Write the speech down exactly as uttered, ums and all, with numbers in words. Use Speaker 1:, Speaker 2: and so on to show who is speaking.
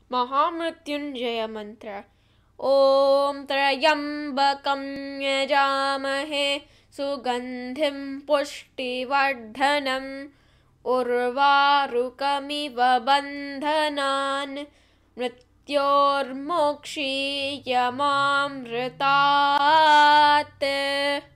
Speaker 1: महामृत्युञ्जयमन्त्र। ॐ त्र्यम्बकं यजामहे सुगन्धिं पुष्टिवर्धनम् उर्वारुकमिव बन्धनान् मृत्योर्मोक्षीयमामृतात्।